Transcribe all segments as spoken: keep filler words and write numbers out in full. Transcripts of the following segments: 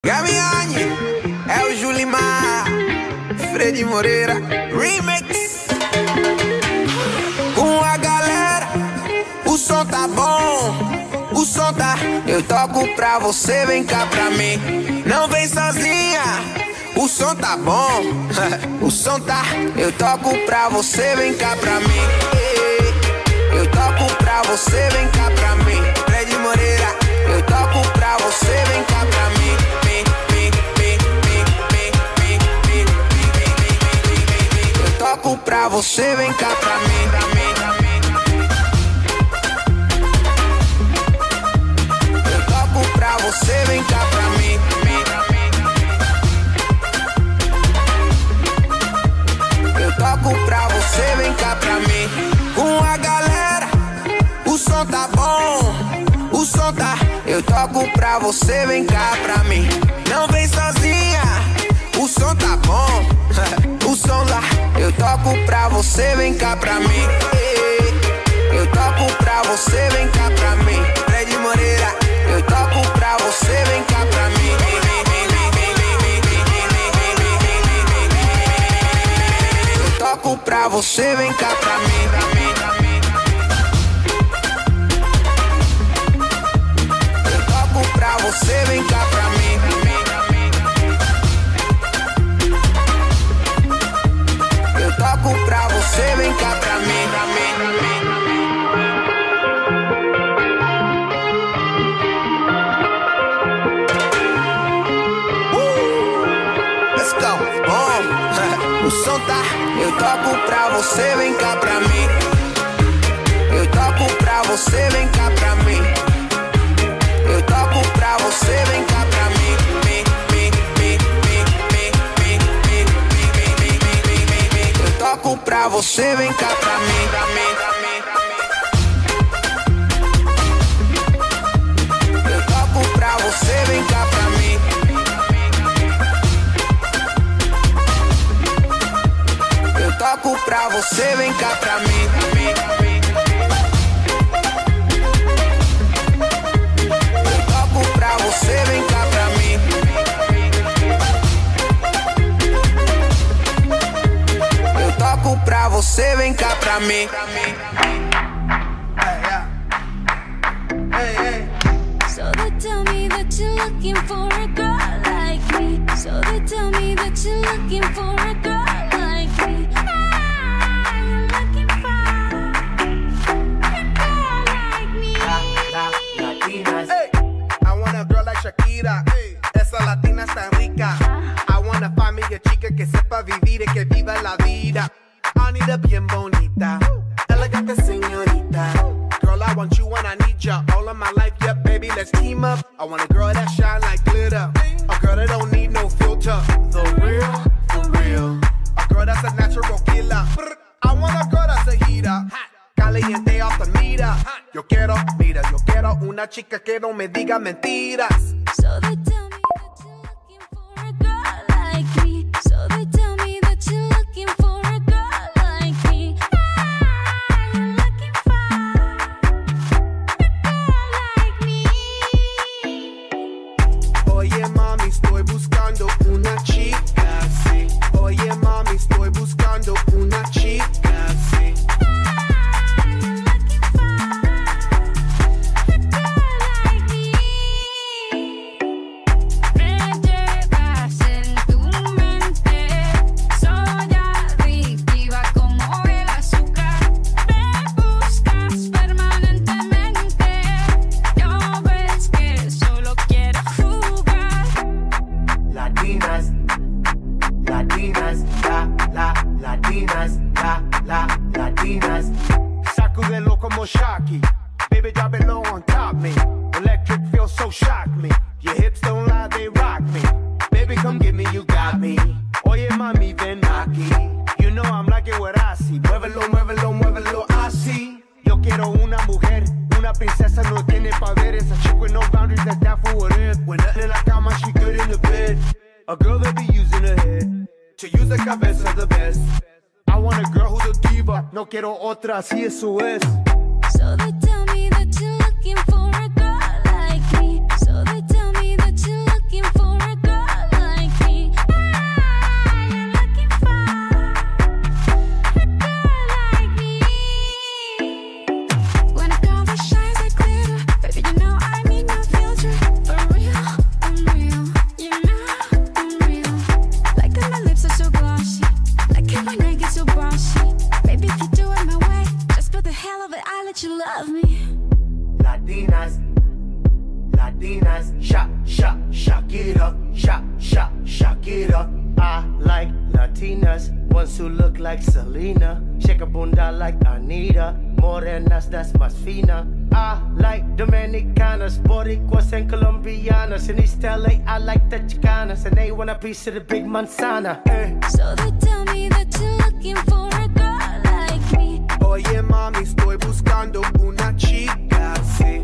Gaviani, é o Julimar, Freddy Moreira, Remix. Com a galera, o som tá bom, o som tá. Eu toco pra você, vem cá pra mim. Não vem sozinha, o som tá bom, o som tá. Eu toco pra você, vem cá pra mim. Eu toco pra você, vem cá pra mim. Freddy Moreira, eu toco pra você, vem cá pra mim. Eu toco pra você, vem cá pra mim, pra mim, pra mim. Eu toco pra você, vem cá pra mim, pra mim. Eu toco pra você, vem cá pra mim. Com a galera, o som tá bom, o som tá. Eu toco pra você, vem cá pra mim. Não vem sozinha, o som tá bom, o som lá. Eu toco pra você, vem cá pra mim. Eu toco pra você, vem cá pra mim. Freddy Moreira, eu toco pra você, vem cá pra mim. Eu toco pra você, vem cá pra mim, pra mim, pra mim. Eu toco pra você, vem cá pra mim, pra mim. Eu toco pra você, vem cá pra mim, pra mim, pra mim. Uh, let's go, bom, o som tá. Eu toco pra você, vem cá pra mim. Eu toco pra você, vem cá pra mim. Eu toco pra você, vem cá pra mim. Eu toco pra você, vem cá pra mim, pra mim, pra mim, pra mim. Eu toco pra você, vem cá pra mim. Eu toco pra você, vem cá pra mim, pra mim, pra mim. Eu toco pra você, vem cá pra mim. Eu toco pra você, vem cá pra mim. Hey, hey. So they tell me that you're looking for a girl like me. So they tell me that you're looking for a girl like me. Ah, you're looking for a girl like me. La, la, Latinas. Hey, I want a girl like Shakira. Hey, esa latina está rica. I wanna find me a chica que sepa vivir y que viva la vida. I need a bien bonita, elegante señorita. Girl, I want you and I need ya all of my life, yeah, baby, let's team up. I want a girl that shine like glitter, a girl that don't need no filter. The real, for real, a girl that's a natural killer. I want a girl that's a heater, caliente off the meter. Yo quiero, mira, yo quiero una chica que no me diga mentiras. So they tell me that you're looking for a girl like me. So they tell me that you're looking for a girl like me. Ah, you're looking for a girl like me. Oye mami, estoy buscando una chica, sí. Oye mami, estoy buscando una chica, sí. Ah, you're looking for a girl like me. Me llevas en tu mente, soy adictiva como el azúcar. Me buscas permanentemente, ya ves que solo quiero jugar. Latinas, Latinas, la, la, Latinas, la, la, Latinas. Sacudelo como Shocky, baby drop it low on top me. Electric feels so shock me. Your hips don't lie, they rock me. Baby come get me, you got me. Oye mami, ven aquí. You know I'm liking what I see. Muévelo, muévelo, muévelo así. Yo quiero una mujer, una princesa, no tiene poderes. A chick with no boundaries, that's down for what it. When nothing in la cama, she good in the bed. A girl that be using her head to use the cabeza the best. I want a girl who's a diva, no quiero otra, así eso es. So they tell me that you're looking for a girl like me. So they tell me that you're looking for a Shakira, Sha, Sha, Shakira. I like Latinas, ones who look like Selena. Shake a bunda like Anita, morenas, that's más fina. I like Dominicanas, Boricuas and Colombianas. In East L A, I like the Chicanas, and they want a piece of the big manzana. Eh. So they tell me that you're looking for a girl like me. Oye mami, estoy buscando una chica así.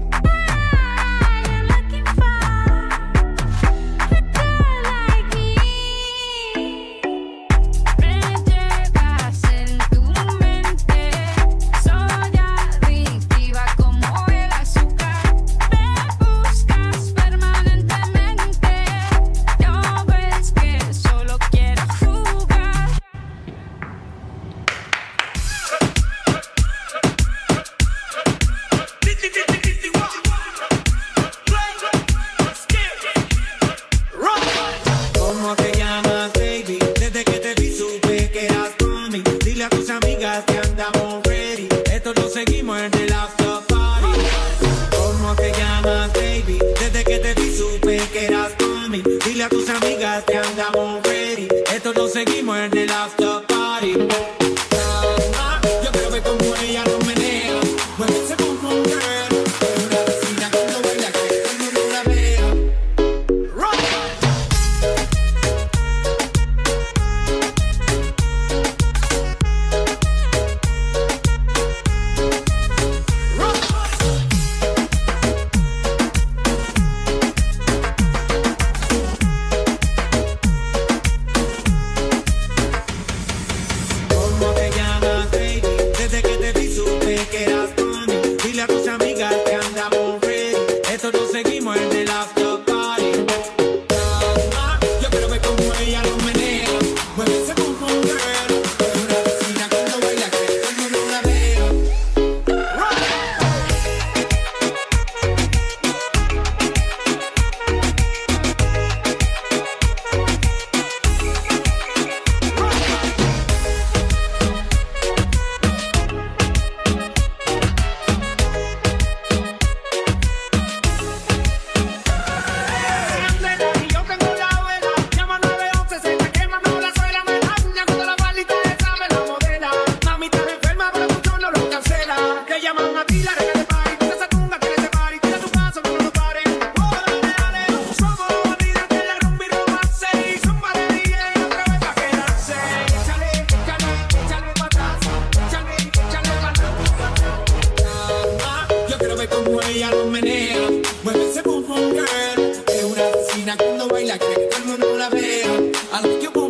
Dile a tus amigas que andamos ready. Esto lo seguimos en el after party. Ah, yo quiero ver cómo ella lo menea. Mueve ese pum pum girl. Es una vecina cuando baila que todo el mundo la vea. Rock. Dile a tus amigas que andamos ready. Esto lo seguimos en el after party. Ah, yo quiero ver cómo ella lo menea. Mueve ese pum pum girl. Es una vecina cuando baila que todo el mundo la vea. Como ella lo menea, mueve ese pum pum girl. Es una vecina cuando baila, quiere que todo el mundo la vea. A lo que yo